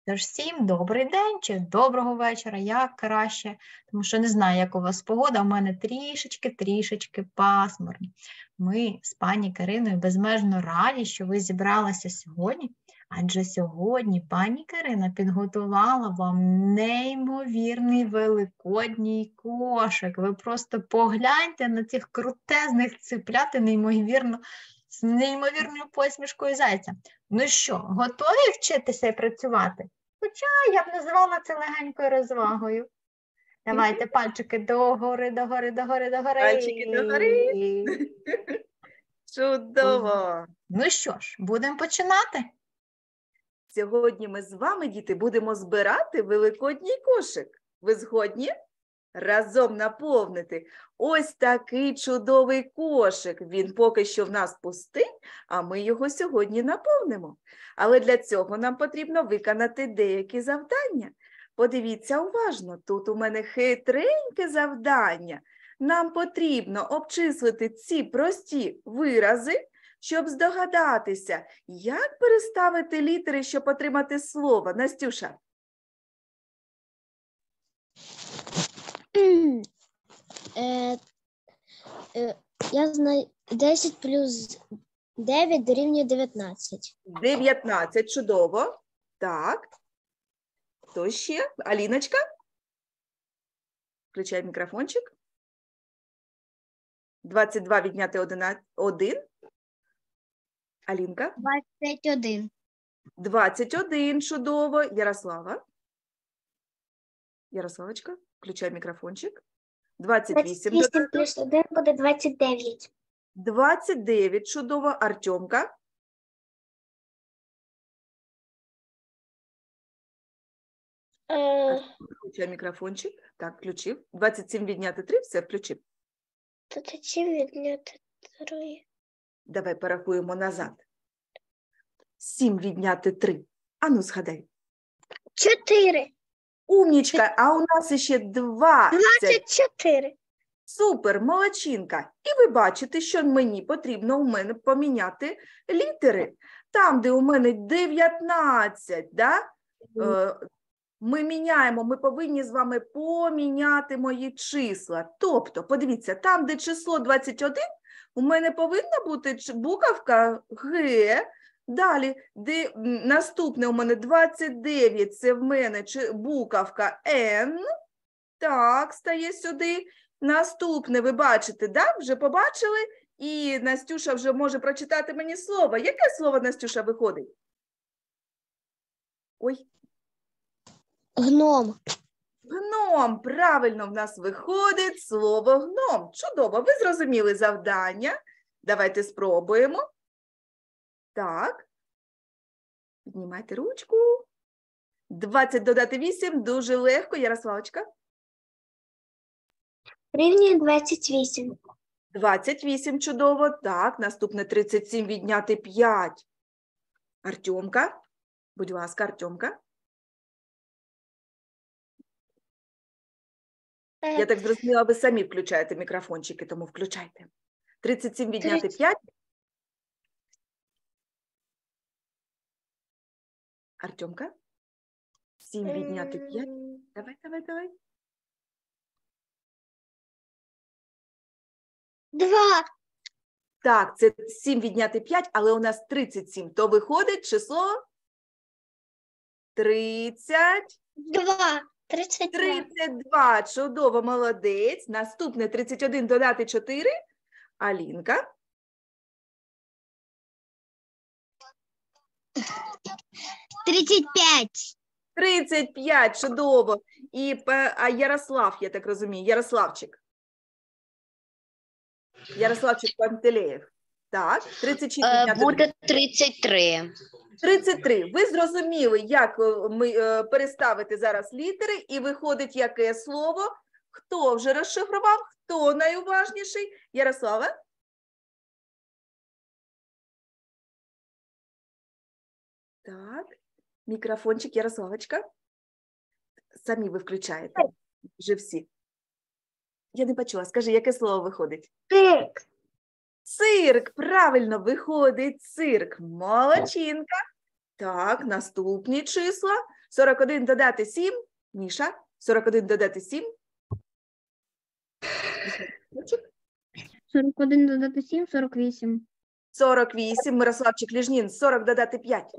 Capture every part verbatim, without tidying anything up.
Тож всім добрий день чи доброго вечора, як краще, тому що не знаю, як у вас погода, у мене трішечки-трішечки пасмурно. Ми з пані Кириною безмежно раді, що ви зібралися сьогодні, адже сьогодні пані Кирина підготувала вам неймовірний великодній кошик. Ви просто погляньте на цих крутезних цеплят і неймовірно з неймовірною посмішкою зайця. Ну що, готові вчитися і працювати? Хоча я б назвала це легенькою розвагою. Давайте пальчики догори, догори, догори, догори. Пальчики догори. Чудово! Ну що ж, будемо починати? Сьогодні ми з вами, діти, будемо збирати великодній кошик. Ви згодні? Разом наповнити ось такий чудовий кошик. Він поки що в нас пустий, а ми його сьогодні наповнимо. Але для цього нам потрібно виконати деякі завдання. Подивіться уважно, тут у мене хитреньке завдання. Нам потрібно обчислити ці прості вирази, щоб здогадатися, як переставити літери, щоб отримати слово. Настюша? Е, е, я знаю, десять плюс дев'ять дорівнює дев'ятнадцять. дев'ятнадцять, чудово. Так. Хто ще? Аліночка? Включай мікрофончик. двадцять два відняти один. Алінка? двадцять один. двадцять один, чудово. Ярослава? Ярославочка, включай мікрофончик. двадцять вісім. двадцять вісім плюс один буде двадцять дев'ять. двадцять дев'ять, чудово. Артемка? Е, Включай мікрофончик. Так, включив. двадцять сім відняти три, все, включив. двадцять сім відняти три. Давай порахуємо назад. сім відняти три. Ану, згадай. чотири. Умнічка, а у нас іще двадцять. двадцять чотири. Супер, молодчинка. І ви бачите, що мені потрібно у мене поміняти літери. Там, де у мене дев'ятнадцять, да? е, ми міняємо, ми повинні з вами поміняти мої числа. Тобто, подивіться, там, де число двадцять один, у мене повинна бути буковка Г. Далі, де наступне у мене двадцять дев'ять, це в мене буковка Н. Так, стає сюди. Наступне, ви бачите, да? Вже побачили? І Настюша вже може прочитати мені слово. Яке слово, Настюша, виходить? Ой. Гном. Гном. Правильно, в нас виходить слово гном. Чудово, ви зрозуміли завдання. Давайте спробуємо. Так. Піднімайте ручку. двадцять додати вісім, дуже легко. Ярославочка? Рівнює двадцять вісім. двадцять вісім, чудово. Так, наступне тридцять сім відняти п'ять. Артемка? Будь ласка, Артемка. Я так зрозуміла, ви самі включаєте мікрофончики, тому включайте. тридцять сім відняти п'ять. Артемка? сім відняти п'ять. Давай, давай, давай. Два. Так, це сім відняти п'ять, але у нас тридцять сім. То виходить число тридцять. Два. тридцять два. тридцять два. Чудово, молодець. Наступне тридцять один додати чотири. Алінка. тридцять п'ять. тридцять п'ять, чудово. І а Ярослав, я так розумію, Ярославчик. Ярославчик Пантелеєв. Так, тридцять шість відняти буде тридцять три. тридцять три. Ви зрозуміли, як ми е, переставити зараз літери, і виходить яке слово? Хто вже розшифрував? Хто найуважніший? Ярослава? Так, мікрофончик, Ярославочка. Самі ви включаєте. Вже всі. Я не почула. Скажи, яке слово виходить? Цирк. Цирк. Правильно, виходить цирк. Молодчинка. Так, наступні числа. сорок один додати сім. Міша, сорок один додати сім. сорок один додати сім, сорок вісім. сорок вісім. Мирославчик Ліжнін, сорок додати п'ять.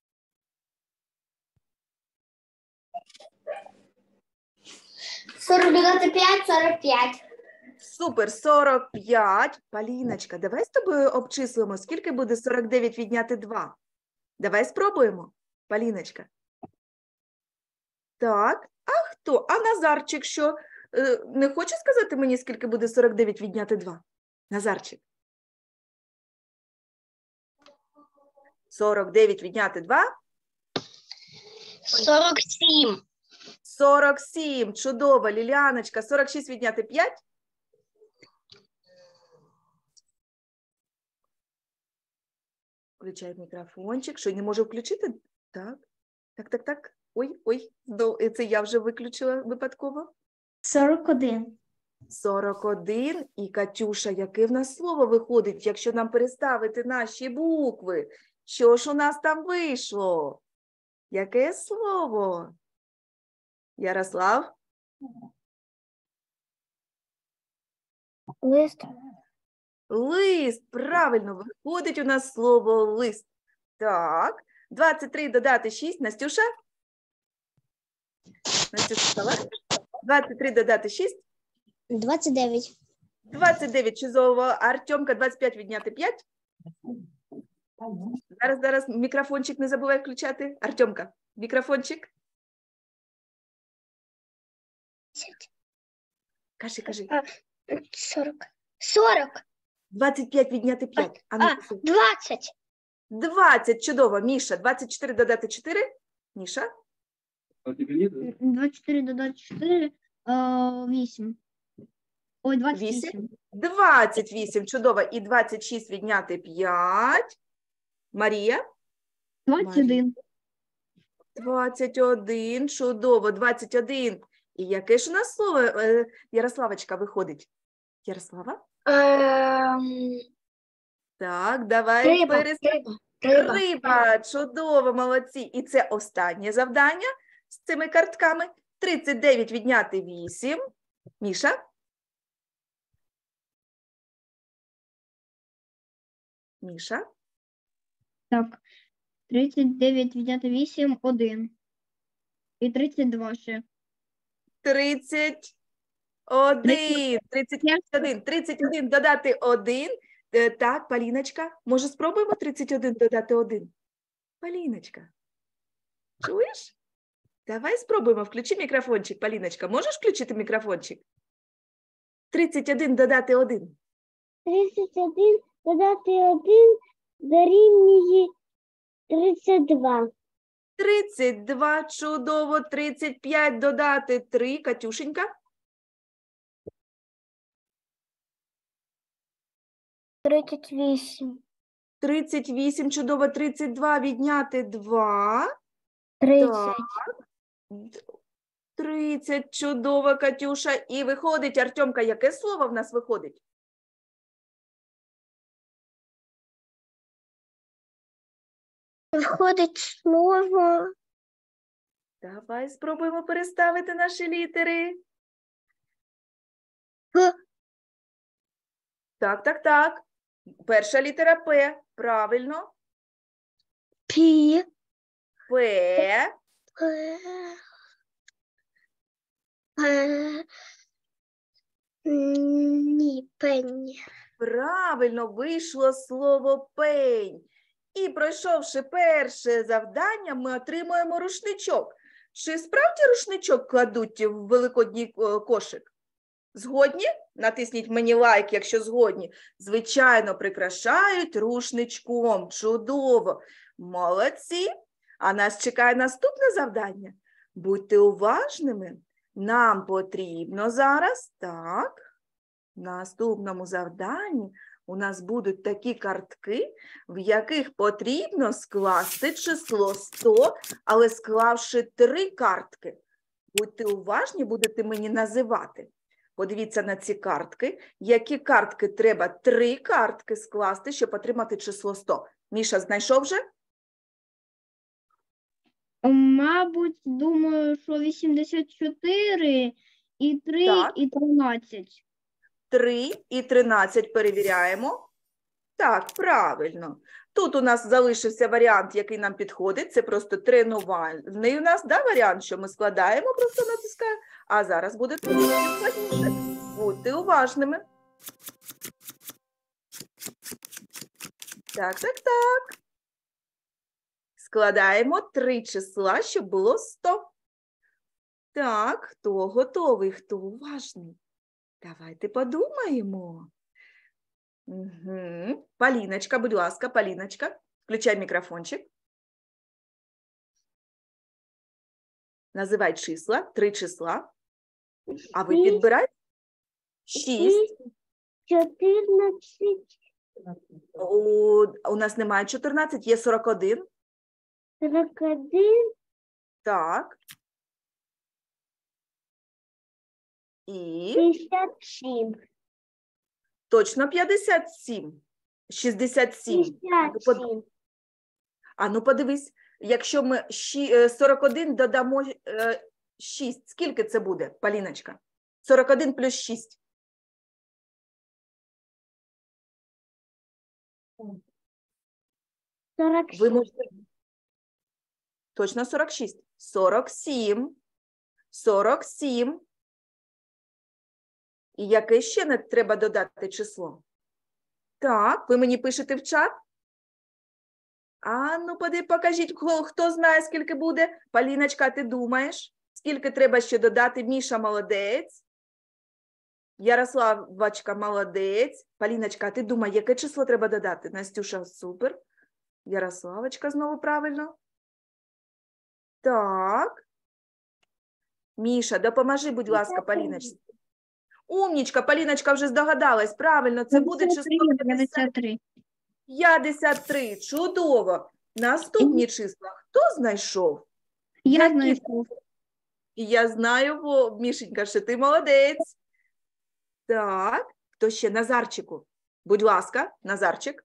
сорок додати п'ять, сорок п'ять. Супер, сорок п'ять. Поліночка, давай з тобою обчислимо, скільки буде сорок дев'ять відняти два. Давай спробуємо, Поліночка. Так, а хто? А Назарчик що? Е, Не хоче сказати мені, скільки буде сорок дев'ять відняти два? Назарчик. сорок дев'ять відняти два. сорок сім. сорок сім. Чудово. Ліліаночка, сорок шість відняти п'ять. Включай мікрофончик. Що, не можу включити? Так. Так, так, так. Ой, ой. Здо- Це я вже виключила випадково. сорок один. сорок один. І, Катюша, яке в нас слово виходить, якщо нам переставити наші букви? Що ж у нас там вийшло? Яке слово? Ярослав? Лист. Лист. Правильно, виходить у нас слово лист. Так. двадцять три додати шість. Настюша? Настюша, давай. двадцять три додати шість. двадцять дев'ять. двадцять дев'ять. Чудово. Артемка, двадцять п'ять відняти п'ять. Зараз, зараз мікрофончик не забувай включати. Артемка, мікрофончик. Кажи, кажи. сорок. сорок. двадцять п'ять відняти п'ять. А, ну, А, двадцять. двадцять. Чудово. Міша, двадцять чотири додати чотири. Міша. двадцять чотири додати чотири, вісім. Ой, двадцять вісім. двадцять вісім. Чудово. І двадцять шість відняти п'ять. Марія. двадцять один. двадцять один. Чудово. двадцять один. І яке ж у нас слово, е, Ярославочка, виходить? Ярослава? Ем, Так, давай. Риба, перес- риба, риба. Риба. Чудово, молодці. І це останнє завдання з цими картками. тридцять дев'ять відняти вісім. Міша? Міша? Так, тридцять дев'ять відняти вісім, один. І тридцять два ще. тридцять один. тридцять один. тридцять один додати один. Е, Так, Поліночка. Може, спробуємо тридцять один додати один? Поліночка. Чуєш? Давай спробуємо. Включи мікрофончик, Поліночка. Можеш включити мікрофончик? тридцять один додати один. тридцять один додати один дорівнює тридцять два. тридцять два. Чудово. тридцять п'ять додати три. Катюшенька. тридцять вісім. тридцять вісім. Чудово. тридцять два відняти два. тридцять. тридцять. Чудово, Катюша. І виходить, Артемка, яке слово в нас виходить? Виходить слово. Давай спробуємо переставити наші літери. П. Так, так, так. Перша літера П. Правильно. Пі. П. П. П. Ні, пенні. Правильно вийшло слово пень. І пройшовши перше завдання, ми отримуємо рушничок. Чи справді рушничок кладуть в великодній е, кошик? Згодні? Натисніть мені лайк, якщо згодні. Звичайно, прикрашають рушничком. Чудово. Молодці. А нас чекає наступне завдання. Будьте уважними. Нам потрібно зараз, так, в наступному завданні у нас будуть такі картки, в яких потрібно скласти число сто, але склавши три картки. Будьте уважні, будете мені називати. Подивіться на ці картки. Які картки треба три картки скласти, щоб отримати число сто? Міша, знайшов вже? Мабуть, думаю, що вісімдесят чотири і три Так. і тринадцять. три і тринадцять перевіряємо. Так, правильно. Тут у нас залишився варіант, який нам підходить. Це просто тренувальний у нас, да, варіант, що ми складаємо, просто натискаємо. А зараз буде трошки складніше. Будьте уважними. Так, так, так. Складаємо три числа, щоб було сто. Так, хто готовий, хто уважний? Давайте подумаємо. Угу. Поліночка, будь ласка, Поліночка, включай мікрофончик. Називай числа, три числа. А ви підбирайте? Шість. чотирнадцять, У, у нас немає чотирнадцять, є сорок один. сорок один, Так. І п'ятдесят сім. точно п'ятдесят сім. шістдесят сім. п'ятдесят сім. А ну подивись, якщо ми щі- е, сорок один додамо е, шість, скільки це буде, Поліночка? сорок один плюс шість. сорок Ви сім. можете... Точно сорок шість. сорок сім. сорок сім. І яке ще не треба додати число? Так, ви мені пишете в чат? А ну, поди, покажіть, хто, хто знає, скільки буде. Поліночка, ти думаєш? Скільки треба ще додати? Міша молодець. Ярославочка молодець. Поліночка, ти думай, яке число треба додати? Настюша, супер. Ярославочка знову правильно. Так. Міша, допоможи, будь ласка, Поліночці. Умнічка, Поліночка вже здогадалась. Правильно, це буде число п'ятдесят три. п'ятдесят три. Чудово. Наступні числа хто знайшов? Я Які? знайшов. І я знаю, бо, Мішенька, що ти молодець. Так, хто ще? Назарчику. Будь ласка, Назарчик.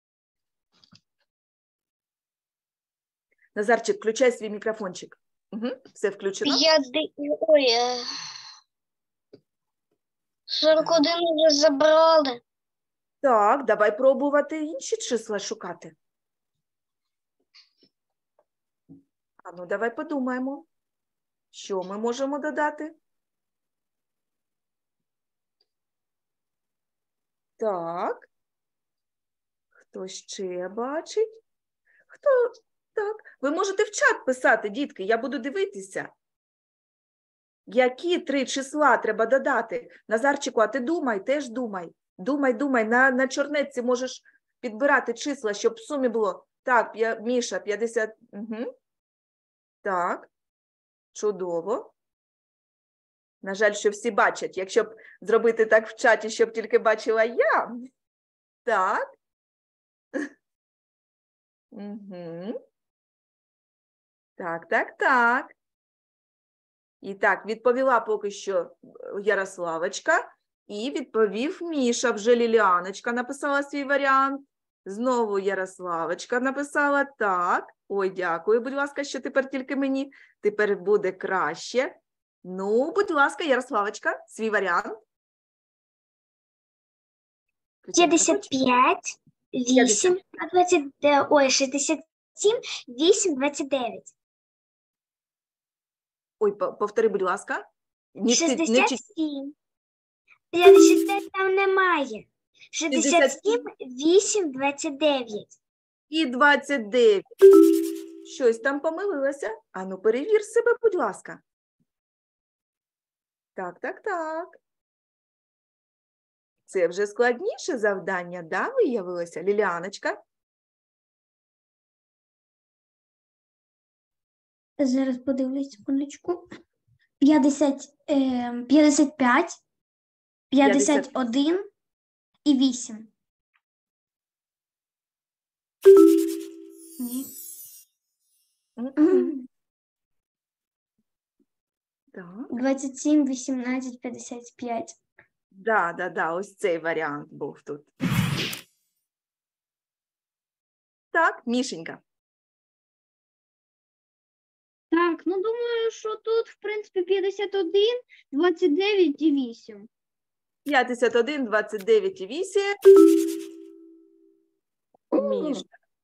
Назарчик, включай свій мікрофончик. Угу, все включено. П'яти... Ой, е, сорок один вже забрали. Так, давай пробувати інші числа шукати. А ну, давай подумаємо, що ми можемо додати. Так. Хто ще бачить? Хто? Так. Ви можете в чат писати, дітки, я буду дивитися. Які три числа треба додати? Назарчику, а ти думай, теж думай. Думай, думай, на, на чорнетці можеш підбирати числа, щоб в сумі було. Так, п'я... Міша, п'ятдесят. Угу. Так, чудово. На жаль, що всі бачать. Якщо б зробити так в чаті, щоб тільки бачила я. Так. Угу. Так, так, так. І так, відповіла поки що Ярославочка. І відповів Міша, вже Ліліаночка написала свій варіант. Знову Ярославочка написала так. Ой, дякую, будь ласка, що тепер тільки мені. Тепер буде краще. Ну, будь ласка, Ярославочка, свій варіант. п'ятдесят п'ять, вісім, двадцять, ой, шістдесят сім, вісім, двадцять дев'ять. Ой, по- повтори, будь ласка. Ні, ти- не шістдесят чи- сім. п'ятдесят п'ять там немає. шістдесят сім, вісім, двадцять дев'ять. І двадцять дев'ять. Щось там помилилося. Ану, перевір себе, будь ласка. Так, так, так. Це вже складніше завдання, да, виявилося, Ліліаночка? Зараз подивлюсь секундочку. п'ятдесят, е, п'ятдесят п'ять, п'ятдесят один і вісім. Ні. Мгм. Так. двадцять сім, вісімнадцять, п'ятдесят п'ять. Да, да, да, ось цей варіант був тут. Так, Мішенька. Так, ну думаю, що тут, в принципі, п'ятдесят один, двадцять дев'ять і вісім. п'ятдесят один, двадцять дев'ять і вісім. Міша.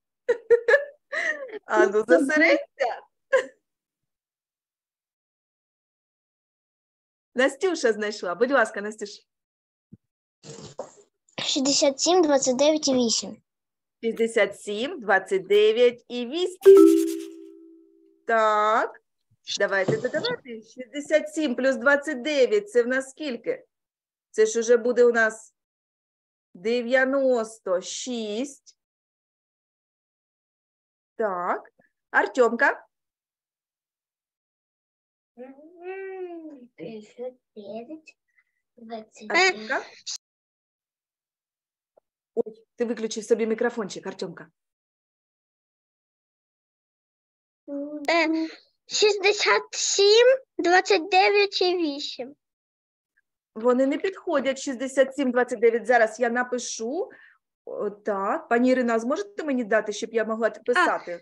А ну зосередься. Настюша знайшла. Будь ласка, Настюша. шістдесят сім, двадцять дев'ять і вісім. шістдесят сім, двадцять дев'ять і вісім. Так. Давайте додавати. шістдесят сім плюс двадцять дев'ять. Це в нас скільки? Це ж уже буде у нас дев'яносто шість. Так. Артемка. п'ятдесят дев'ять, двадцять Артемка. Ой, ти виключив собі мікрофончик, Артемка. шістдесят сім, двадцять дев'ять і вісім. Вони не підходять. шістдесят сім, двадцять дев'ять. Зараз я напишу. О, так. Пані Ірина, зможете мені дати, щоб я могла писати?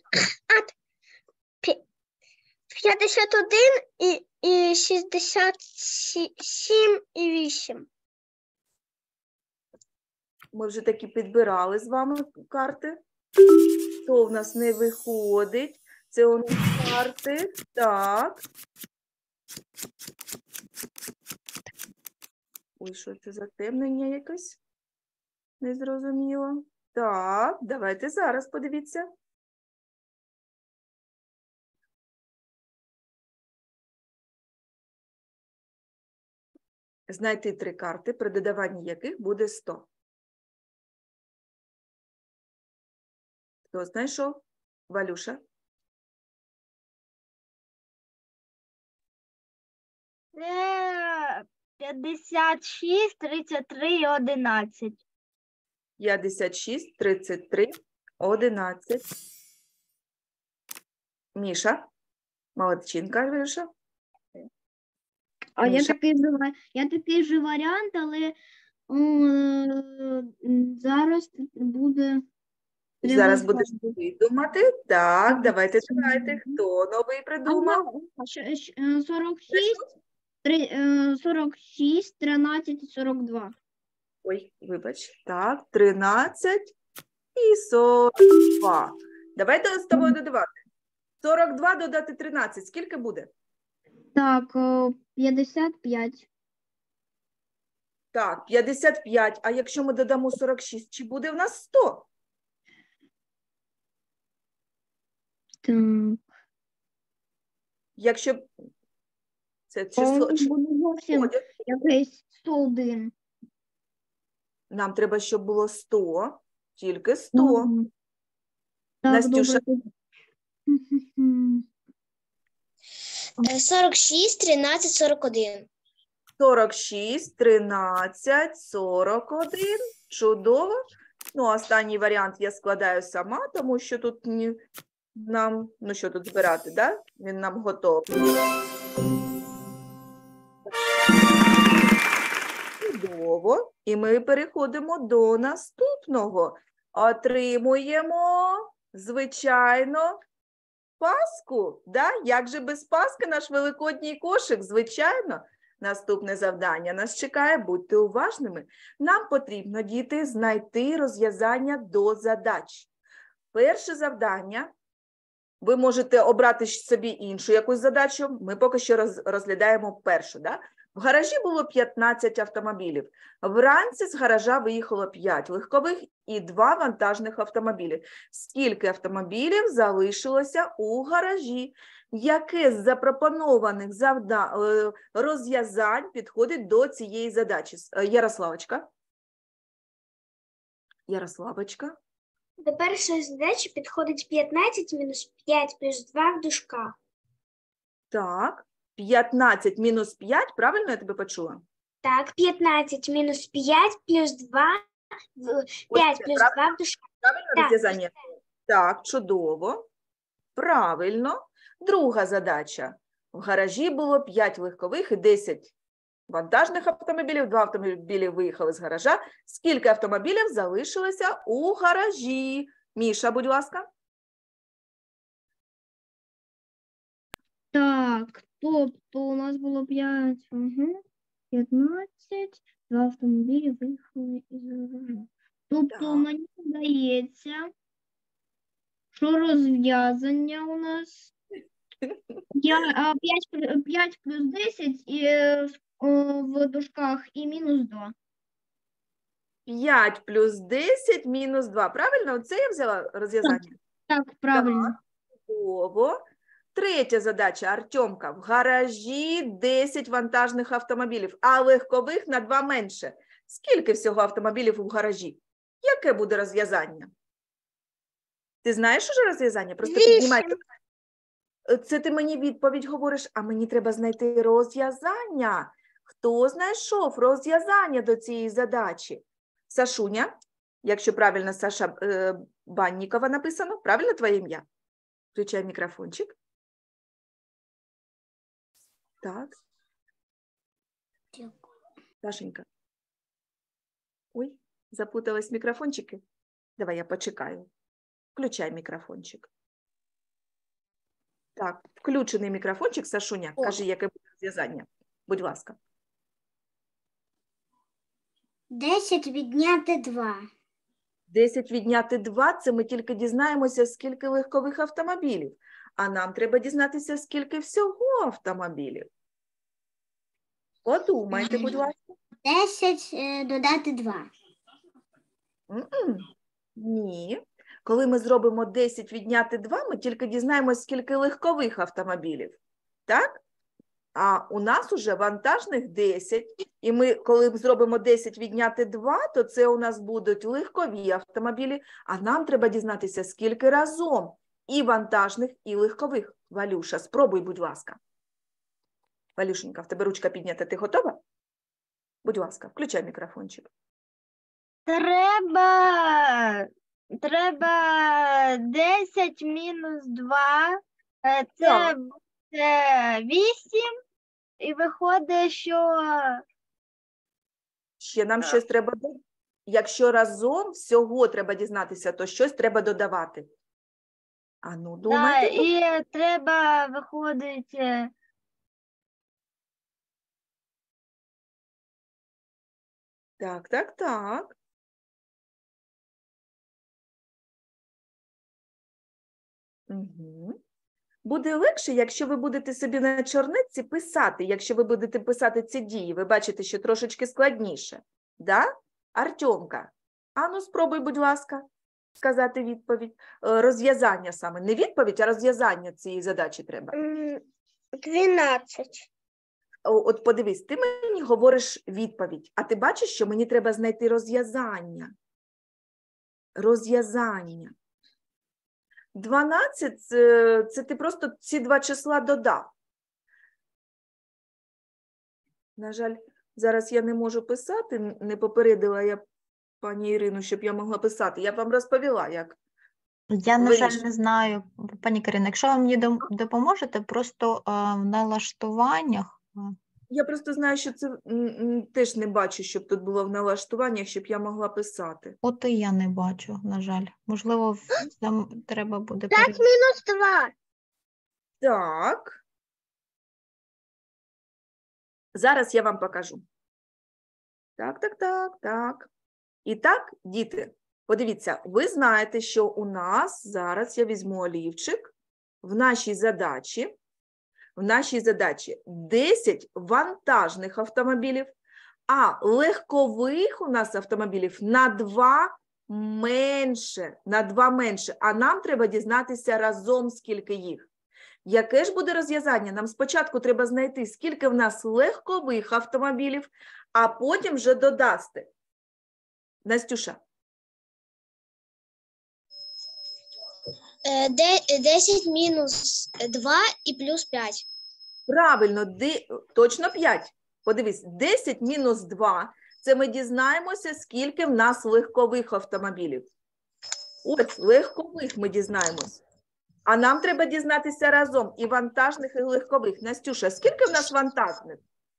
п'ятдесят один і, і шістдесят сім і вісім. Ми вже таки підбирали з вами карти. То в нас не виходить. Це у нас карти. Так. Ой, що це за темнення якесь? Незрозуміло. Так, давайте зараз подивіться. Знайти три карти, при додаванні яких буде сто. Хто знайшов? Валюша? Це п'ятдесят шість, тридцять три і одинадцять. п'ятдесят шість, тридцять три, одинадцять. Міша? Молодчинка, Валюша. А я Міша? такий, же ва- я такий же варіант, але м, зараз буде... Зараз треба будеш згадувати. думати. Так, Так, давайте це давайте. мгм. Хто новий придумав? Ага, щ- щ- е, сорок шість, три- е, сорок шість, тринадцять і сорок два. Ой, вибач. Так, тринадцять і сорок два. Давайте з тобою додавати. сорок два додати тринадцять. Скільки буде? Так, о, п'ятдесят п'ять. Так, п'ятдесят п'ять. А якщо ми додамо сорок шість, чи буде в нас сто? Так. Якщо б це О, число буде зовсім входить, якийсь сто один. нам треба, щоб було сто, тільки сто. Мгм. Так, Настюша. добре. Мгм. сорок шість, тринадцять, сорок один. сорок шість, тринадцять, сорок один. Чудово. Ну, останній варіант я складаю сама, тому що тут ні, нам, ну що тут збирати, да? Він нам готовий. Чудово. І ми переходимо до наступного. Отримуємо, звичайно, паску. Да? Як же без паски наш великодній кошик? Звичайно. Наступне завдання нас чекає, будьте уважними. Нам потрібно, діти, знайти розв'язання до задач. Перше завдання. Ви можете обрати собі іншу якусь задачу. Ми поки що роз, розглядаємо першу. Да? В гаражі було п'ятнадцять автомобілів. Вранці з гаража виїхало п'ять легкових і два вантажних автомобілів. Скільки автомобілів залишилося у гаражі? Яке з запропонованих завда... е, розв'язань підходить до цієї задачі? Е, Ярославочка? Ярославочка? До першої задачі підходить п'ятнадцять мінус п'ять плюс два в дужках. Так. п'ятнадцять мінус п'ять, правильно я тебе почула? Так, п'ятнадцять мінус п'ять плюс два, в- п'ять це плюс правильно? два в дужках. Правильно Так. розв'язання? Так, чудово. Правильно. Друга задача. В гаражі було п'ять легкових і десять вантажних автомобілів. Два автомобілі виїхали з гаража. Скільки автомобілів залишилося у гаражі? Міша, будь ласка. Так, Так, тобто у нас було п'ять, угу, п'ятнадцять, два автомобілі виїхали із гаражу. Тобто Так. мені здається, що розв'язання у нас п'ять плюс десять і, е, в дужках і мінус два. п'ять плюс десять мінус два. Правильно? Оце я взяла розв'язання? Так, правильно. Чудово. Третя задача, Артемка. В гаражі десять вантажних автомобілів, а легкових на два менше. Скільки всього автомобілів у гаражі? Яке буде розв'язання? Ти знаєш уже розв'язання? Просто Вісім. піднімайте. Це ти мені відповідь говориш, а мені треба знайти розв'язання. Хто знайшов розв'язання до цієї задачі? Сашуня, якщо правильно Саша е, Баннікова написано, правильно твоє ім'я? Включай мікрофончик. Так. Сашенька. Ой, запутались мікрофончики. Давай я почекаю. Включай мікрофончик. Так, включений мікрофончик, Сашуня. О. Кажи, яке буде розв'язання. Будь ласка. десять відняти два. десять відняти два – це ми тільки дізнаємося, скільки легкових автомобілів. А нам треба дізнатися, скільки всього автомобілів. Подумайте, будь ласка. десять е, додати два. М-м. Ні. Коли ми зробимо десять відняти два, ми тільки дізнаємося, скільки легкових автомобілів. Так? А у нас уже вантажних десять. І ми, коли зробимо десять відняти два, то це у нас будуть легкові автомобілі. А нам треба дізнатися, скільки разом і вантажних, і легкових. Валюша, спробуй, будь ласка. Валюшенька, в тебе ручка піднята. Ти готова? Будь ласка, включай мікрофончик. Треба, треба десять мінус два, е, це Так. буде вісім, і виходить, що Ще нам щось треба додати. Якщо разом всього треба дізнатися, то щось треба додавати. А ну, да, думайте. і треба, виходить, е, Так, так, так. Угу. Буде легше, якщо ви будете собі на чорнетці писати, якщо ви будете писати ці дії. Ви бачите, що трошечки складніше. Да? Артемка, а ну спробуй, будь ласка, сказати відповідь. Е, Розв'язання саме. Не відповідь, а розв'язання цієї задачі треба. М, дванадцять. О, От подивись, ти мені говориш відповідь, а ти бачиш, що мені треба знайти розв'язання. Розв'язання. дванадцять це, це ти просто ці два числа додав. На жаль, зараз я не можу писати, не попередила я пані Ірину, щоб я могла писати. Я б вам розповіла, як. Я, на жаль, Виріш. не знаю, пані Карина, якщо ви мені дом- допоможете, просто а, в налаштуваннях. а, Я просто знаю, що це м, м, теж не бачу, щоб тут було в налаштуваннях, щоб я могла писати. От і я не бачу, на жаль. Можливо, в- там треба буде п'ять перед... мінус два. Так. Зараз я вам покажу. Так, так, так, так. І так, діти, подивіться, ви знаєте, що у нас, зараз я візьму олівчик, в нашій задачі, в нашій задачі десять вантажних автомобілів, а легкових у нас автомобілів на два менше, на два менше, а нам треба дізнатися разом, скільки їх. Яке ж буде розв'язання? Нам спочатку треба знайти, скільки в нас легкових автомобілів, а потім вже додасти. Настюша. Е, де- десять мінус два і плюс п'ять. Правильно, де, точно п'ять. Подивись, десять мінус два – це ми дізнаємося, скільки в нас легкових автомобілів. Ось, легкових ми дізнаємося. А нам треба дізнатися разом і вантажних, і легкових. Настюша, скільки в нас вантажних?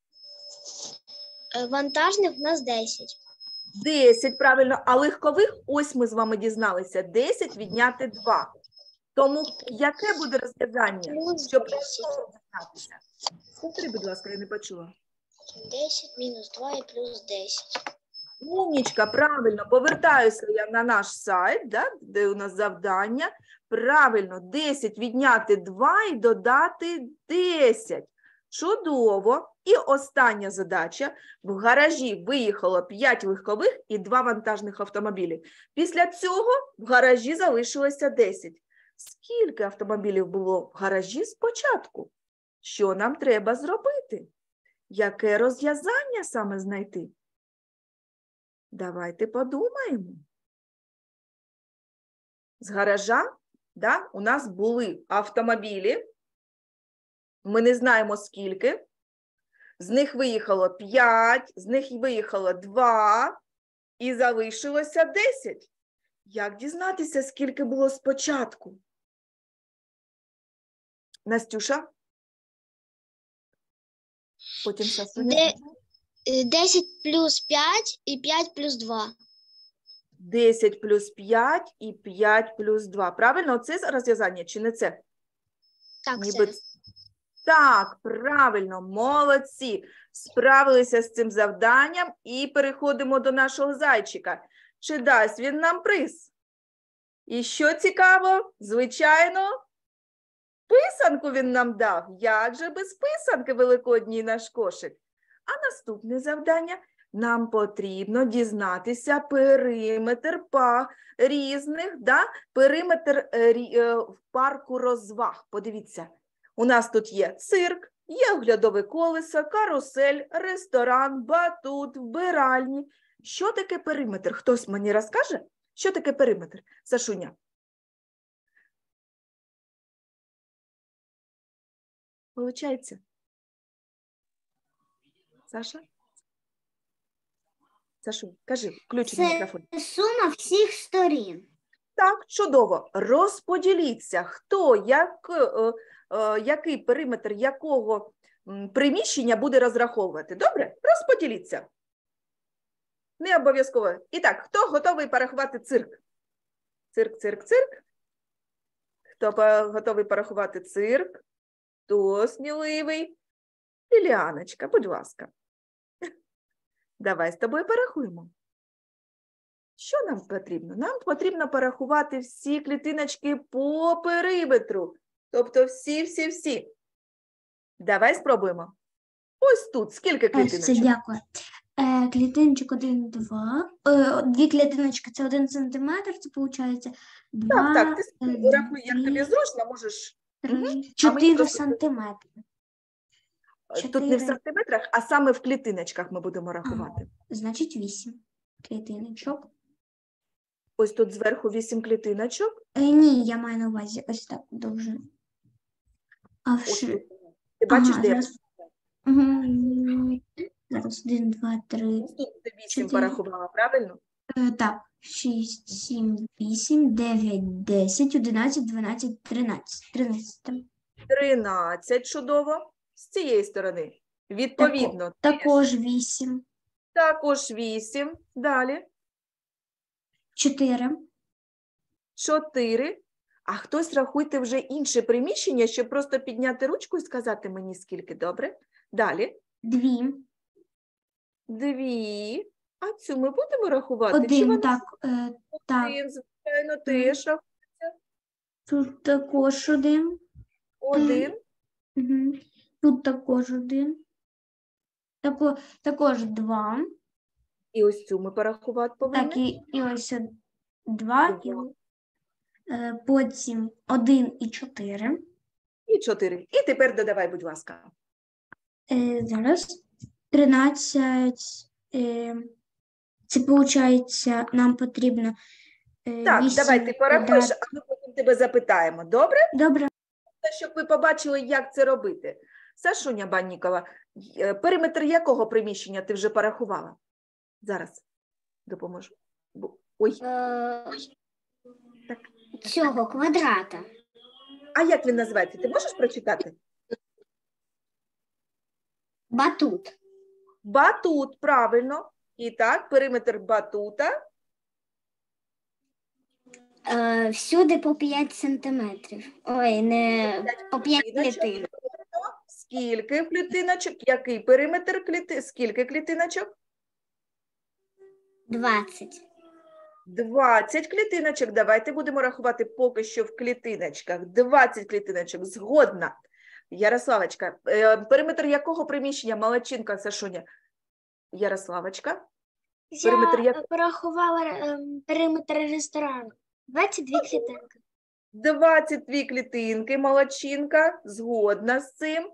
Е, Вантажних в нас десять. десять, правильно. А легкових, ось ми з вами дізналися, десять відняти два. Тому яке буде розв'язання? Плюс Щоб десять. дізнатися? Повтори, будь ласка, я не почула. десять мінус два і плюс десять. Умнічка, правильно, повертаюся я на наш сайт, да, де у нас завдання. Правильно, десять відняти два і додати десять. Чудово. І остання задача. В гаражі виїхало п'ять легкових і два вантажних автомобілі. Після цього в гаражі залишилося десять. Скільки автомобілів було в гаражі спочатку? Що нам треба зробити? Яке розв'язання саме знайти? Давайте подумаємо. З гаража, да, у нас були автомобілі. Ми не знаємо скільки. З них виїхало п'ять, з них виїхало два і залишилося десять. Як дізнатися, скільки було спочатку? Настюша? Потім Сасуня. Де- десять плюс п'ять і п'ять плюс два. десять плюс п'ять і п'ять плюс два. Правильно, це розв'язання чи не це? Так, Ніби... це. Так, правильно, молодці. Справилися з цим завданням і переходимо до нашого зайчика. Чи дасть він нам приз? І що цікаво, звичайно, писанку він нам дав. Як же без писанки великодній наш кошик? А наступне завдання – нам потрібно дізнатися периметр па різних, да? периметр е, рі, е, в парку розваг. Подивіться, у нас тут є цирк, є оглядове колесо, карусель, ресторан, батут, вбиральні. Що таке периметр? Хтось мені розкаже? Що таке периметр? Сашуня. Получається? Саша? Сашу, кажи, включений мікрофон. Сума всіх сторін. Так, чудово. Розподіліться, хто, як, е, е, який периметр якого м, приміщення буде розраховувати. Добре? Розподіліться. Не обов'язково. І так, хто готовий порахувати цирк? Цирк, цирк, цирк. Хто по- готовий порахувати цирк? Хто сміливий? Ліліаночка, будь ласка. Давай з тобою порахуємо. Що нам потрібно? Нам потрібно порахувати всі клітиночки по периметру. Тобто всі-всі-всі. Давай спробуємо. Ось тут скільки Все, клітиночок? дякую. Е, клітиночок один, два. Е, дві клітиночки це один сантиметр, це виходить два, Так, так, ти е, рахуй, як тобі дві, зручно, можеш. три, Мгм. чотири просто- сантиметри. Тут не в чотири. сантиметрах, а саме в клітиночках ми будемо рахувати. Значить вісім клітиночок. Ось тут зверху вісім клітиночок. Е, ні, я маю на увазі ось так довжину. А в Ось ши... тут. Ти бачиш, Ага, де зараз. Угу. Зараз один, два, три. ось тут ти вісім чотири. порахувала, правильно? Е, так, шість, сім, вісім, дев'ять, десять, одинадцять, дванадцять, тринадцять. тринадцять. тринадцять, чудово. З цієї сторони. Відповідно, теж. Також вісім. Також вісім. Далі. чотири. чотири. А хтось рахуйте вже інше приміщення, щоб просто підняти ручку і сказати мені, скільки, добре? Далі. дві. Дві. А цю ми будемо рахувати? Чи один, вона так, е, так. один, звичайно, теж рахує. Тут також один. Один. Угу. Тут також один. Тако, також два. І ось цю ми порахувати повинні. Так, і, і ось од- два. І, Два. е, потім один і чотири. І чотири. І тепер додавай, будь ласка. Е, зараз тринадцять. Е, це виходить, нам потрібно е, Так, вісім давай ти порахуєш, додати- а ми потім тебе запитаємо. Добре? Добре. Щоб ви побачили, як це робити. Сашуня Баннікова, е, периметр якого приміщення ти вже порахувала? Зараз допоможу. Бо- Ой, так. Цього квадрата. А як він називається? Ти можеш прочитати? Батут. Батут, правильно. І так, периметр батута. Е, всюди по п'ять сантиметрів. Ой, не по п'ять Клітиночок. клітин. Скільки клітиночок? Який периметр кліти? Скільки клітиночок? двадцять. двадцять клітиночок. Давайте будемо рахувати поки що в клітиночках. двадцять клітиночок. Згодна. Ярославочка, е, периметр якого приміщення? Молодчинка, Сашуня. Ярославочка. Периметр Я як- е, порахувала ем, периметр ресторану. двадцять дві клітинки. двадцять дві клітинки, молодчинка. Згодна з цим.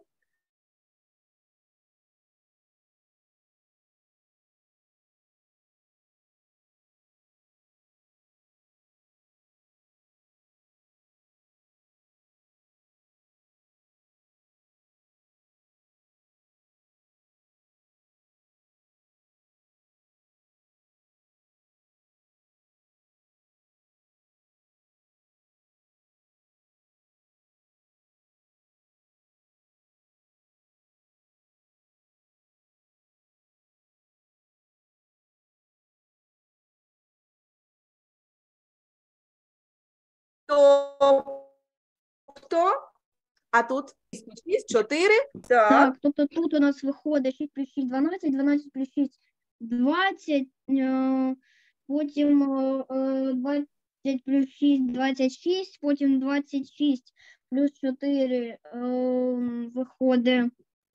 Тобто, а тут шість, чотири, так, Так, тобто тут у нас виходить шість плюс шість – дванадцять, дванадцять плюс шість – двадцять, е, потім е, е, двадцять плюс шість – двадцять шість, потім двадцять шість плюс чотири е, виходить,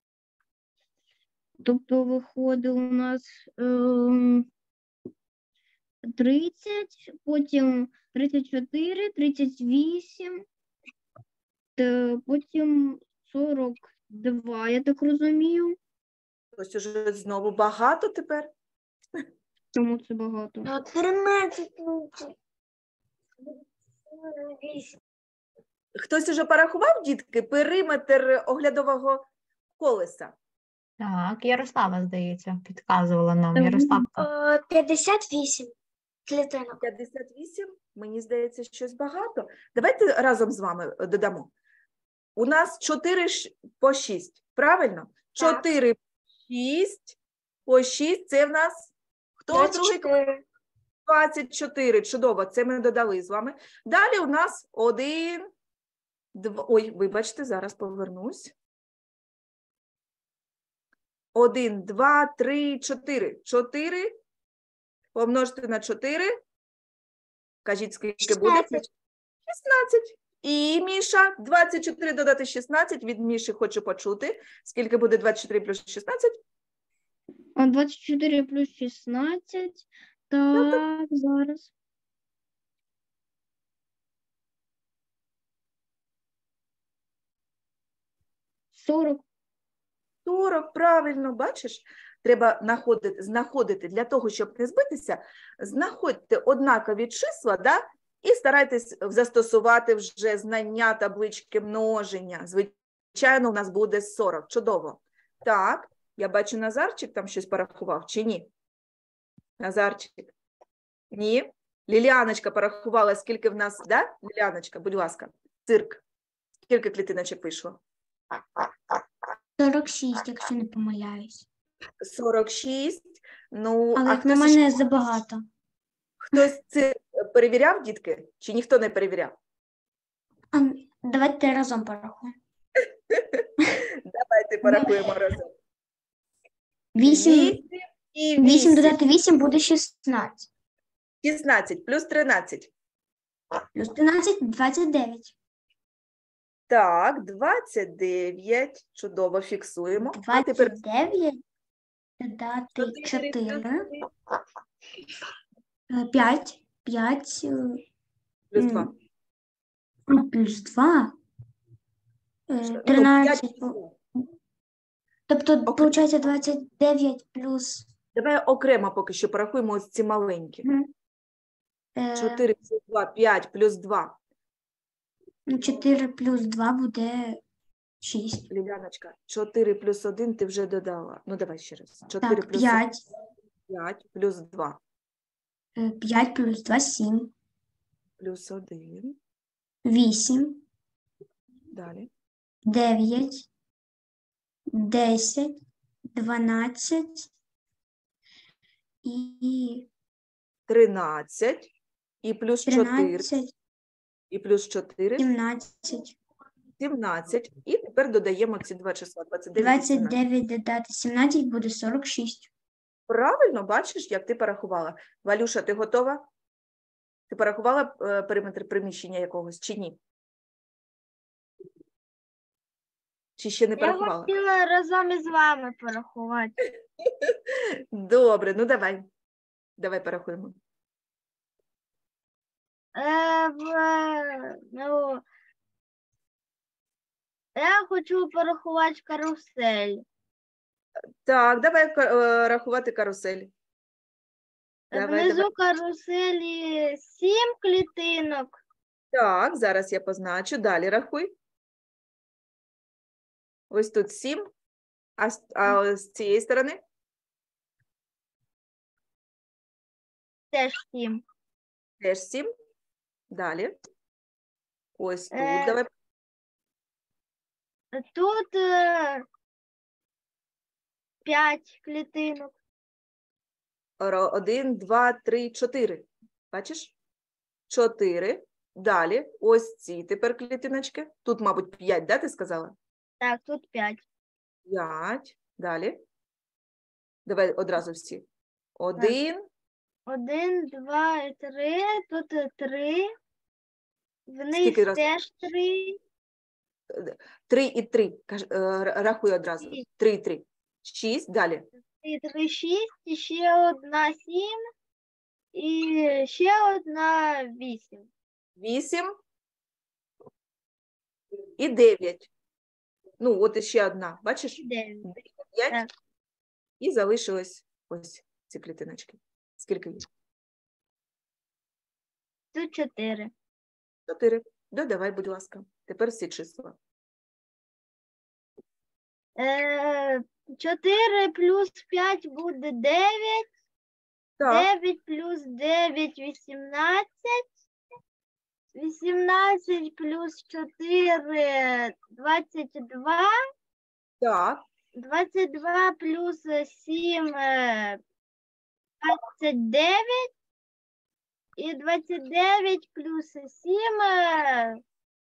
тобто виходить у нас е, тридцять, потім тридцять чотири, тридцять вісім, та потім сорок два, я так розумію. ось уже знову багато тепер. Чому це багато? тринадцять. Хтось уже порахував, дітки, периметр оглядового колеса? Так, Ярослава, здається, підказувала нам. Та ви- Ярославка. п'ятдесят вісім клітинок. п'ятдесят вісім, мені здається, щось багато. Давайте разом з вами додамо. У нас чотири по шість, правильно? Так. чотири по шість, по шість, це в нас хто другий? двадцять чотири. двадцять чотири, чудово, це ми додали з вами. Далі у нас один, два, ой, вибачте, зараз повернусь. Один, два, три, чотири. Чотири помножити на чотири. Кажіть, скільки буде? шістнадцять. шістнадцять. І, Міша, двадцять чотири додати шістнадцять. Від Міші хочу почути. Скільки буде двадцять чотири плюс шістнадцять? А двадцять чотири плюс шістнадцять. Так, зараз. сорок. сорок, правильно, бачиш? Треба знаходити, знаходити для того, щоб не збитися, знаходьте однакові числа, да? І старайтесь застосувати вже знання таблички множення. Звичайно, у нас буде сорок. Чудово. Так, я бачу, Назарчик там щось порахував, чи ні? Назарчик? Ні? Ліліаночка порахувала, скільки в нас, да? Ліліаночка, будь ласка, цирк. Скільки клітиночок вийшло? сорок шість, якщо не помиляюсь. сорок шість. Ну, Але а як на хтось, мене ще- забагато. хтось це перевіряв, дітки? Чи ніхто не перевіряв? А, давайте разом порахуємо. Давайте порахуємо разом. вісім, Вісім і вісім вісім. додати вісім буде шістнадцять. шістнадцять плюс тринадцять. Плюс тринадцять – двадцять дев'ять. Так, двадцять дев'ять. Чудово, фіксуємо. А тепер двадцять дев'ять додати чотири. п'ять. п'ять. плюс два. Плюс два. Ну, тринадцять. п'ять плюс два. Тобто, Окей. виходить, двадцять дев'ять плюс Давай окремо поки що порахуємо ось ці маленькі. е, чотири плюс два, п'ять плюс два. чотири плюс два буде шість. Ліляночка, чотири плюс один ти вже додала. Ну, давай ще раз. чотири Так, плюс п'ять. п'ять плюс два. Е, п'ять плюс два – сім. Плюс один. вісім. Далі. дев'ять. десять. дванадцять. І тринадцять. І плюс чотири. тринадцять. І плюс чотири. сімнадцять. сімнадцять. І тепер додаємо ці два числа. двадцять дев'ять і двадцять сімнадцять. дев'ять додати сімнадцять буде сорок шість. Правильно, бачиш, як ти порахувала. Валюша, ти готова? Ти порахувала е, периметр приміщення якогось чи ні? Чи ще не Я порахувала? хотіла разом із вами порахувати. Добре, ну давай. Давай порахуємо. Е, в, ну, я хочу порахувати карусель. Так, давай ка- е, рахувати карусель. Давай, Внизу давай. каруселі сім клітинок. Так, зараз я позначу. Далі рахуй. Ось тут сім. А, з- а з цієї сторони? Теж сім. Теж сім. Далі. Ось тут. Е, Давай. Тут е, п'ять клітинок. Ро- Один, два, три, чотири. Бачиш? Чотири. Далі. Ось ці тепер клітиночки. Тут, мабуть, п'ять, да, ти сказала? Так, тут п'ять. П'ять. Далі. Давай одразу всі. Один. Один, два, і три. Тут е, три. Вниз Скільки раз? теж три. Три і три. Каж- е, р- Рахуй одразу. Шість. Три і три. Шість. Далі. І три, шість, і ще одна сім, і ще одна вісім. Вісім. І дев'ять. Ну, от іще одна. Бачиш? Дев'ять. П'ять. Так. І залишилось ось ці клітиночки. Скільки їх? Тут чотири. Чотири. Додавай, будь ласка. Тепер всі числа. Е, чотири плюс п'ять буде дев'ять. Так, дев'ять плюс дев'ять – вісімнадцять. вісімнадцять плюс чотири – двадцять два. так, двадцять два плюс сім е, – двадцять дев'ять. І двадцять дев'ять плюс сім е,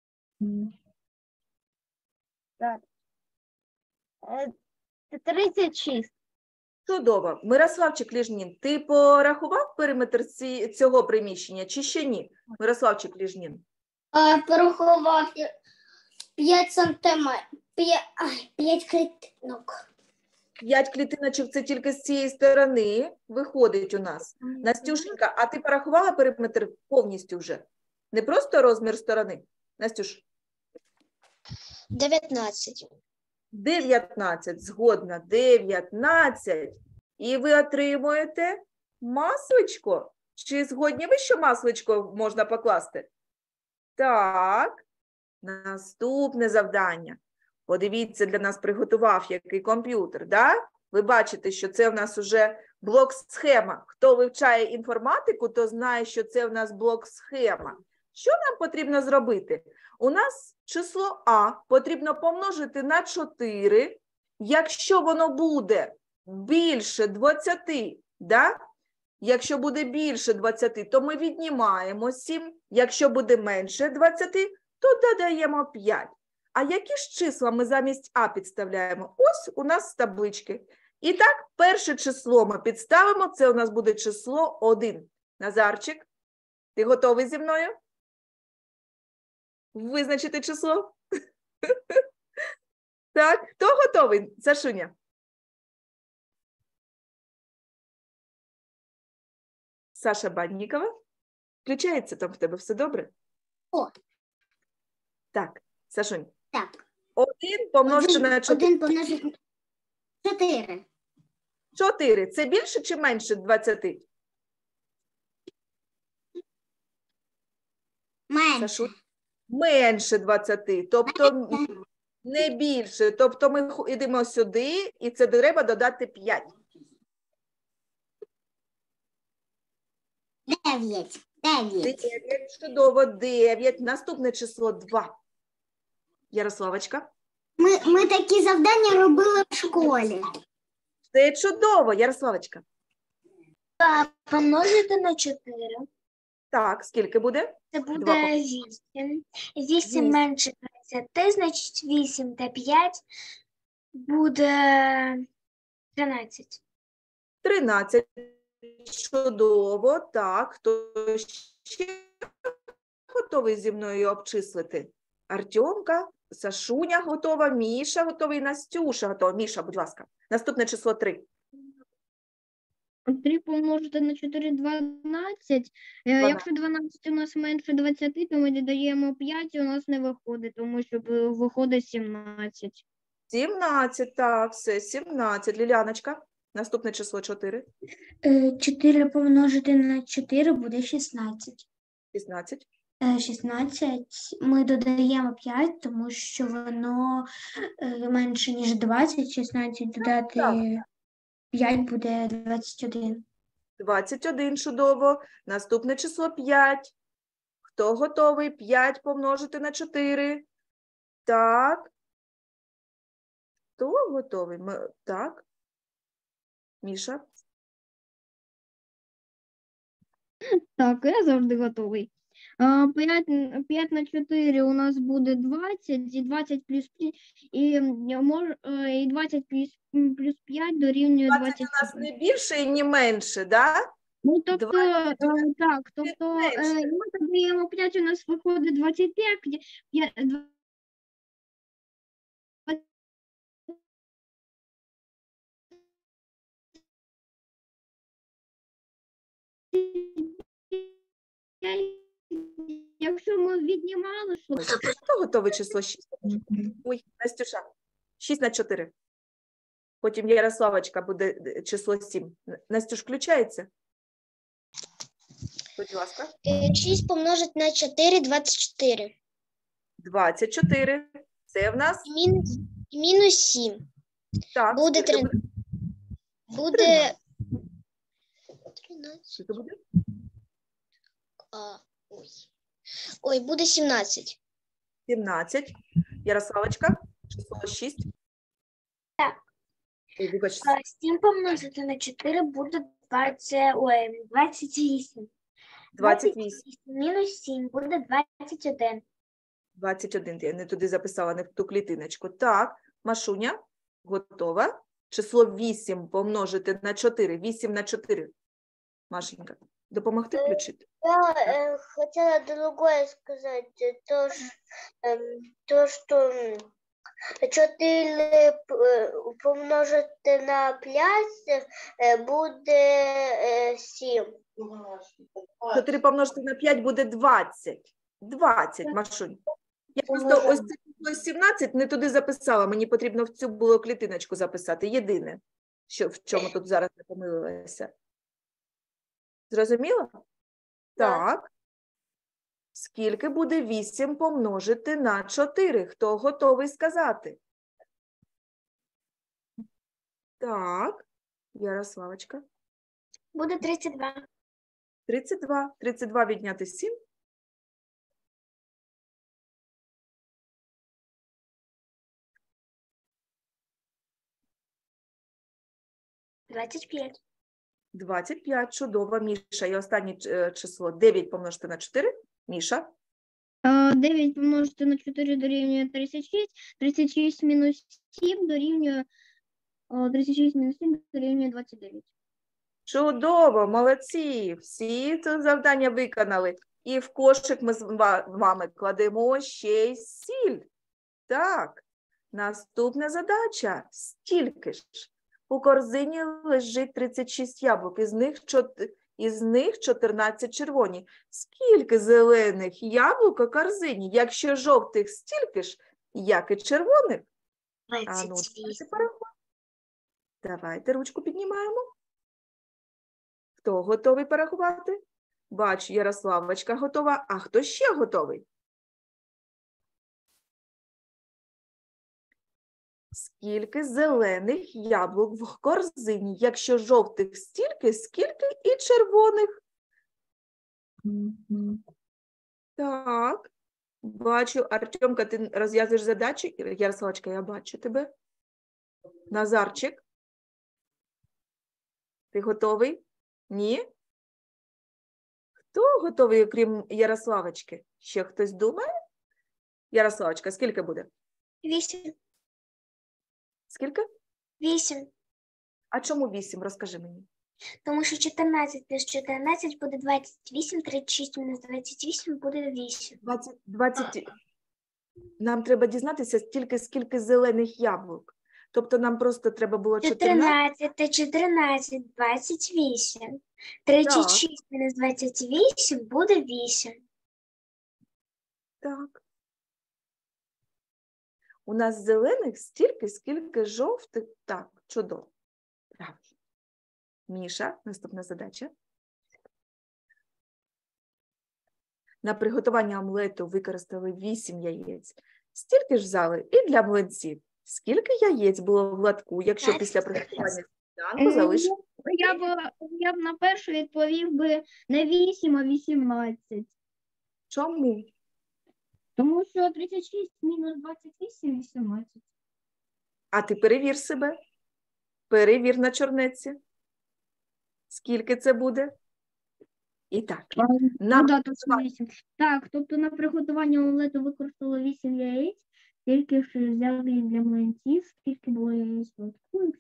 так, е, тридцять шість. чудово. Мирославчик Ліжнін, ти порахував периметр ці- цього приміщення чи ще ні? Мирославчик Ліжнін. Порахував п'ять сантиметрів, п'ять клітинок. П'ять клітиночок – це тільки з цієї сторони виходить у нас. Настюшенька, а ти порахувала периметр повністю вже? Не просто розмір сторони? Настюш? дев'ятнадцять. дев'ятнадцять, згодна, дев'ятнадцять. І ви отримуєте масличко. Чи згодні ви, що масличко можна покласти? Так, наступне завдання. Подивіться, для нас приготував який комп'ютер, да? Ви бачите, що це в нас уже блок-схема. Хто вивчає інформатику, то знає, що це в нас блок-схема. Що нам потрібно зробити? У нас число А потрібно помножити на чотири, якщо воно буде більше двадцяти, да? Якщо буде більше двадцяти, то ми віднімаємо сім, якщо буде менше двадцяти, то додаємо п'ять. А які ж числа ми замість А підставляємо? Ось у нас з таблички. І так, перше число ми підставимо, це у нас буде число один. Назарчик, ти готовий зі мною? Визначити число? Так, хто готовий? Сашуня? Саша Баннікова? Включається там в тебе все добре? О. Так, Сашунь. Так. Один помножити на чотири. Один помножити на чотири. Чотири. Це більше чи менше двадцяти? Менше. Сашунь? Менше двадцяти. Тобто не більше. Тобто ми ху- йдемо сюди, і це треба додати п'ять. Дев'ять. Дев'ять. дев'ять. Чудово. дев'ять. Наступне число два. Ярославочка? Ми, ми такі завдання робили в школі. Це чудово, Ярославочка. Помножити на чотири. Так, скільки буде? Це Два буде вісім. Вісім. вісім менше двадцяти, значить вісім та п'ять буде тринадцять. тринадцять. Чудово. Так, хто ще готовий зі мною обчислити? Артемка, Сашуня готова, Міша готовий, Настюша готова. Міша, будь ласка. Наступне число три. три помножити на чотири – дванадцять. Е, Якщо дванадцять у нас менше двадцяти, то ми додаємо п'ять, і у нас не виходить, тому що е, виходить сімнадцять. сімнадцять, так, все, сімнадцять. Ліляночка, наступне число чотири. Е, чотири помножити на чотири буде шістнадцять. шістнадцять. Е, шістнадцять ми додаємо п'ять, тому що воно е, менше, ніж двадцять. шістнадцять додати Так. п'ять буде двадцять один. двадцять один, чудово. Наступне число п'ять. Хто готовий? п'ять помножити на чотири. Так. Хто готовий? Ми... Так. Міша? Так, я завжди готовий. А, п'ять на чотири у нас буде двадцять, і двадцять плюс п'ять, і, м, мож, е, і двадцять плюс, м, плюс п'ять дорівнює двадцять двадцять. у нас не більше і не менше, да? Ну, тобто, двадцять е, так, тобто, е, менше. ми додаємо п'ять, у нас виходить двадцять п'ять, п'ять, якщо ми віднімали, що Хто готовий число шість? Ой, Настюша. шість на чотири. Потім Ярославочка буде е, число сім. Настюш, включається? Будь ласка. шість помножити на чотири – двадцять чотири. двадцять чотири. Це в нас? Мінус, мінус сім. Так. Буде скільки три- Буде тринадцять. Скільки буде? А, ой. Ой, буде сімнадцять. сімнадцять. Ярославочка, число шість. Так. Ой, вибач, А, сім помножити на чотири буде двадцять, ой, двадцять вісім. двадцять вісім. Мінус сім буде двадцять один. двадцять один. Я не туди записала, не в ту клітиночку. Так, Машуня, готова. Число вісім помножити на чотири. вісім на чотири. Машенька, допомогти включити? Я э, хотела другое сказать. То, ш- эм, то что чотири помножити на п'ять э, буде э, сім. чотири помножити на п'ять буде двадцять. двадцять, Машунь. Я просто ось це число сімнадцять не туди записала. Мені потрібно в цю було клітиночку записати. Єдине, що в чому тут зараз не помилилася. Зрозуміло? Так. Скільки буде вісім помножити на чотири? Хто готовий сказати? Так. Ярославочка. Буде тридцять два. тридцять два. тридцять два відняти сім. двадцять п'ять. двадцять п'ять. Чудово. Міша. І останнє е, число. дев'ять помножити на чотири. Міша. е, дев'ять помножити на чотири дорівнює тридцять шість, тридцять шість мінус сім дорівнює, е, тридцять шість мінус сім дорівнює двадцять дев'ять. Чудово, молодці. Всі це завдання виконали. І в кошик ми з ва- вами кладемо ще й сіль. Так. Наступна задача. Стільки ж. У корзині лежить тридцять шість яблук, із них, чот... із них чотирнадцять червоні. Скільки зелених яблук у корзині? Якщо жовтих стільки ж, як і червоних? А ну, двадцять давайте вісім. порахуємо. Давайте ручку піднімаємо. Хто готовий порахувати? Бачу, Ярославочка готова. А хто ще готовий? Скільки зелених яблук в корзині? Якщо жовтих стільки, скільки і червоних? Так. Бачу, Артемка, ти розв'язуєш задачу? Ярославочка, я бачу тебе. Назарчик. Ти готовий? Ні? Хто готовий, окрім Ярославочки? Ще хтось думає? Ярославочка, скільки буде? Вісім. Скільки? Вісім. А чому вісім? Розкажи мені. Тому що чотирнадцять плюс чотирнадцять буде двадцять вісім, тридцять шість мінус двадцять вісім буде вісім. двадцять, двадцять... Нам треба дізнатися стільки, скільки зелених яблук. Тобто нам просто треба було чотирнадцять. чотирнадцять та чотирнадцять, двадцять вісім. тридцять шість мінус двадцять вісім буде вісім. Так. У нас зелених стільки, скільки жовтих. Так, чудово. Правильно. Міша, наступна задача. На приготування омлету використали вісім яєць. Стільки ж взяли і для млинців. Скільки яєць було в лотку, якщо після приготування сніданку залишили? Я б, я б на першу відповів би не вісім, а вісімнадцять. Чому? Тому що тридцять шість мінус двадцять вісім – вісімнадцять. А ти перевір себе. Перевір на чорнеці. Скільки це буде? І так. Ну, да, точно вісім. Так, тобто на приготування омлету використали вісім яєць, скільки ж взяли для млинців, скільки було яєць в лотку.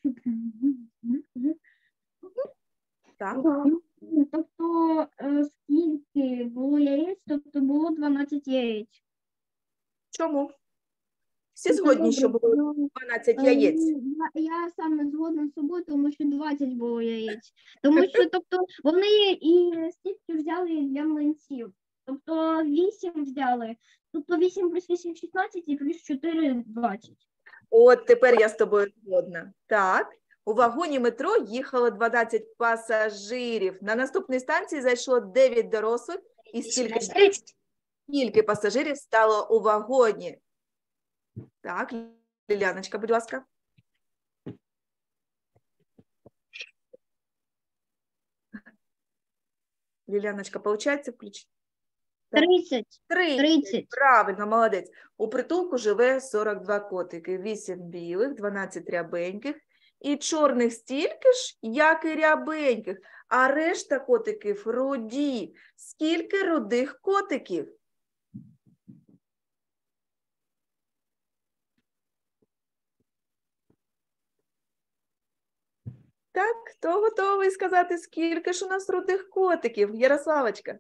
Так. Тобто, е, скільки було яєць, тобто було дванадцять яєць. Чому? Всі згодні, що було дванадцять яєць? Е, Я сам не згодна з собою, тому що двадцять було яєць. Тому що, тобто, вони і стільки взяли для млинців. Тобто, вісім взяли. Тобто, вісім плюс вісім – шістнадцять і плюс чотири – двадцять. От тепер я з тобою згодна. Так. У вагоні метро їхало дванадцять пасажирів. На наступній станції зайшло дев'ять дорослих. І скільки, скільки пасажирів стало у вагоні? Так, Ліляночка, будь ласка. Ліляночка, получається включити? тридцять. Три. тридцять. Правильно, молодець. У притулку живе сорок два котики. вісім білих, дванадцять рябеньких. І чорних стільки ж, як і рябеньких. А решта котиків руді. Скільки рудих котиків? Так, хто готовий сказати, скільки ж у нас рудих котиків? Ярославочка.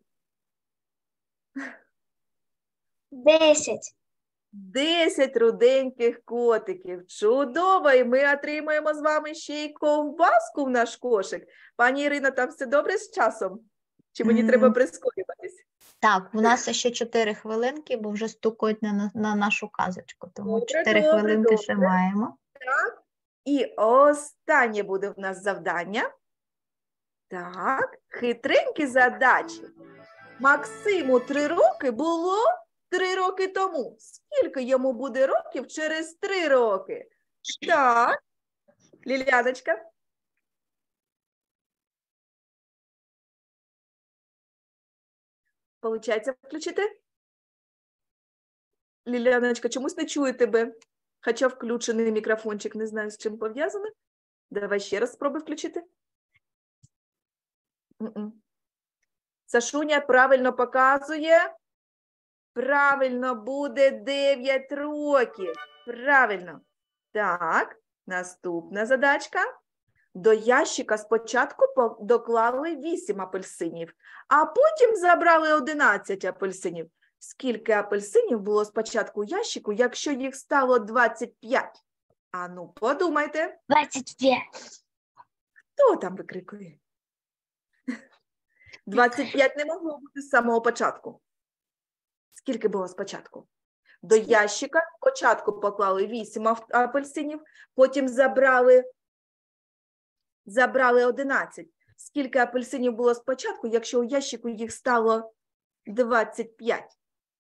Десять. Десять руденьких котиків. Чудово! І ми отримаємо з вами ще й ковбаску в наш кошик. Пані Ірино, там все добре з часом? Чи мені М. треба прискорюватись? Так, у нас ще чотири хвилинки, бо вже стукають на, на нашу казочку, тому Добре, чотири добре, хвилинки ще добре. маємо. І останнє буде в нас завдання. Так, хитренькі задачі. Максиму три роки було три роки тому. Скільки йому буде років через три роки? Так, Ліляночка. Получається включити? Ліляночка, чомусь не чую тебе. Хоча включений мікрофончик, не знаю, з чим пов'язано. Давай ще раз спробуй включити. М-м. Сашуня правильно показує. Правильно, буде дев'ять років. Правильно. Так, наступна задачка. До ящика спочатку по- доклали вісім апельсинів, а потім забрали одинадцять апельсинів. Скільки апельсинів було спочатку у ящику, якщо їх стало двадцять п'ять? Ану, подумайте. Двадцять п'ять. Хто там викрикує? двадцять п'ять не могло бути з самого початку. Скільки було спочатку? До ящика спочатку поклали вісім ав- апельсинів, потім забрали, забрали одинадцять. Скільки апельсинів було спочатку, якщо у ящику їх стало двадцять п'ять?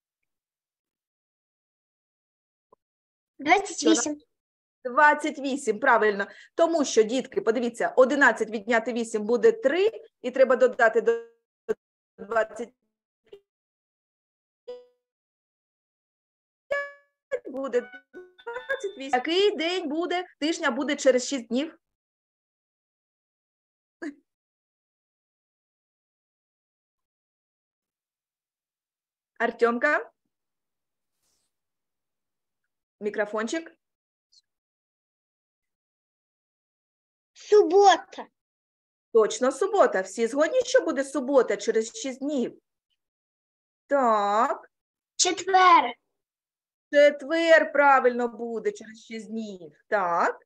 Двадцять вісім. двадцять вісім, правильно. Тому що, дітки, подивіться, одинадцять відняти вісім буде три, і треба додати до двадцять п'ять, буде двадцять вісім. Який день буде? Тижня буде через шість днів. Артемка? Мікрофончик. Субота. Точно, субота. Всі згодні, що буде субота через шість днів? Так. Четвер. Четвер правильно буде через шість днів. Так.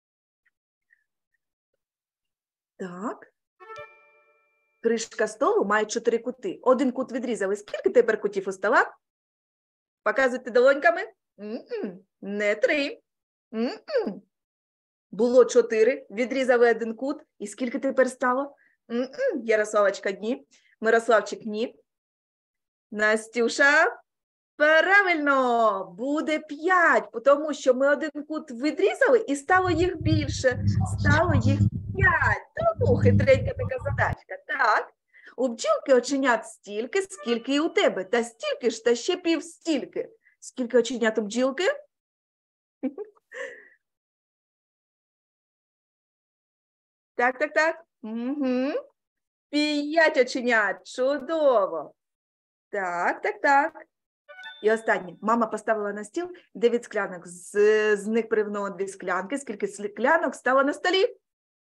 Так. Кришка столу має чотири кути. Один кут відрізали. Скільки тепер кутів у стола? Показуйте долоньками. М-м, не три. М-м. Було чотири. Відрізали один кут. І скільки тепер стало? М-м. Ярославочка, ні. Мирославчик, ні. Настюша, правильно, буде п'ять, тому що ми один кут відрізали і стало їх більше. Стало їх п'ять. Тому хитренька така задачка. Так, у бджілки оченят стільки, скільки і у тебе. Та стільки ж, та ще пів стільки. Скільки оченят у бджілки? Так, так, так. Угу. П'ять оченят. Чудово. Так, так, так. І останнє. Мама поставила на стіл дев'ять склянок. З, з них привнула дві склянки. Скільки склянок стало на столі?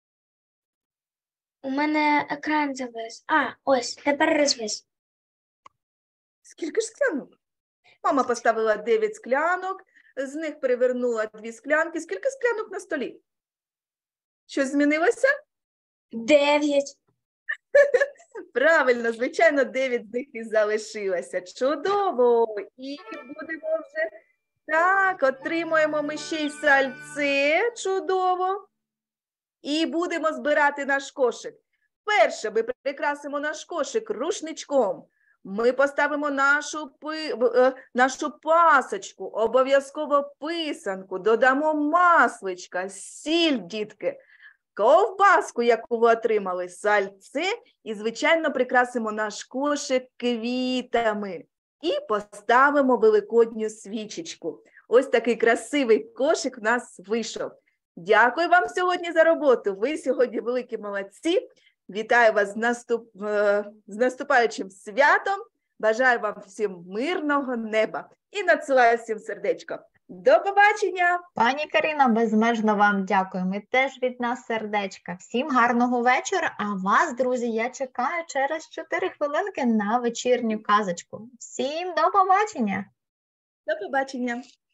У мене екран завис. А, ось, тепер розвис. Скільки ж склянок? Мама поставила дев'ять склянок. З них перевернула дві склянки. Скільки склянок на столі? Щось змінилося? Дев'ять. Правильно, звичайно, дев'ять з них і залишилося. Чудово! І будемо вже... Так, отримуємо ми ще й сальце. Чудово! І будемо збирати наш кошик. Перше, ми прикрасимо наш кошик рушничком. Ми поставимо нашу, пи... нашу пасочку, обов'язково писанку, додамо масличка, сіль, дітки, ковбаску, яку ви отримали, сальце, і, звичайно, прикрасимо наш кошик квітами. І поставимо великодню свічечку. Ось такий красивий кошик в нас вийшов. Дякую вам сьогодні за роботу. Ви сьогодні великі молодці. Вітаю вас з, наступ... з наступаючим святом. Бажаю вам всім мирного неба. І надсилаю всім сердечко. До побачення! Пані Каріна, безмежно вам дякую. Ми теж від нас сердечка. Всім гарного вечора, а вас, друзі, я чекаю через чотири хвилинки на вечірню казочку. Всім до побачення! До побачення!